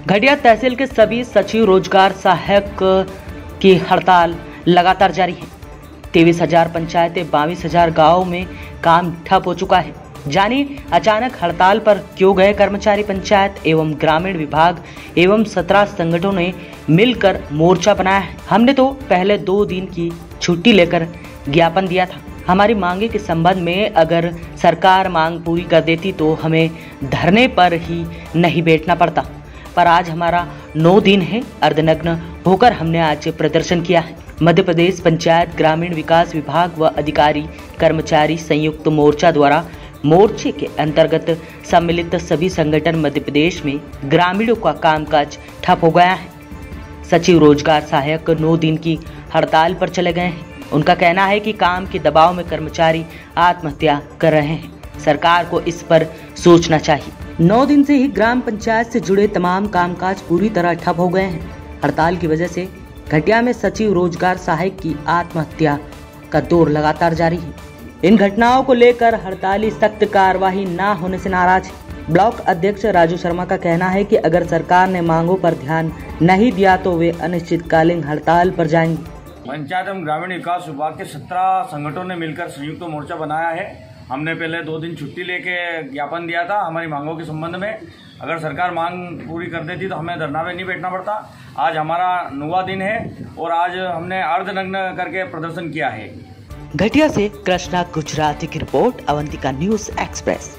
घटिया तहसील के सभी सचिव रोजगार सहायक की हड़ताल लगातार जारी है। 23,000 पंचायतें 22,000 गाँव में काम ठप हो चुका है। जानिए अचानक हड़ताल पर क्यों गए कर्मचारी। पंचायत एवं ग्रामीण विभाग एवं 17 संगठनों ने मिलकर मोर्चा बनाया है। हमने तो पहले 2 दिन की छुट्टी लेकर ज्ञापन दिया था। हमारी मांगे के संबंध में अगर सरकार मांग पूरी कर देती तो हमें धरने पर ही नहीं बैठना पड़ता, पर आज हमारा 9 दिन है। अर्धनग्न होकर हमने आज प्रदर्शन किया है। मध्य प्रदेश पंचायत ग्रामीण विकास विभाग व अधिकारी कर्मचारी संयुक्त मोर्चा द्वारा मोर्चे के अंतर्गत सम्मिलित सभी संगठन मध्य प्रदेश में ग्रामीणों का कामकाज ठप हो गया है। सचिव रोजगार सहायक 9 दिन की हड़ताल पर चले गए हैं। उनका कहना है कि काम के दबाव में कर्मचारी आत्महत्या कर रहे हैं। सरकार को इस पर सोचना चाहिए। 9 दिन से ही ग्राम पंचायत से जुड़े तमाम कामकाज पूरी तरह ठप हो गए हैं। हड़ताल की वजह से घटिया में सचिव रोजगार सहायक की आत्महत्या का दौर लगातार जारी है। इन घटनाओं को लेकर हड़ताली सख्त कार्रवाई न होने से नाराज है। ब्लॉक अध्यक्ष राजू शर्मा का कहना है कि अगर सरकार ने मांगों पर ध्यान नहीं दिया तो वे अनिश्चितकालीन हड़ताल पर जाएंगे। पंचायत एवं ग्रामीण विकास विभाग के 17 संगठनों ने मिलकर संयुक्त मोर्चा बनाया है। हमने पहले 2 दिन छुट्टी लेके ज्ञापन दिया था हमारी मांगों के संबंध में। अगर सरकार मांग पूरी कर देती तो हमें धरना पे नहीं बैठना पड़ता। आज हमारा 9वां दिन है और आज हमने अर्धनग्न करके प्रदर्शन किया है। घटिया से कृष्णा गुजराती की रिपोर्ट, अवंतिका न्यूज़ एक्सप्रेस।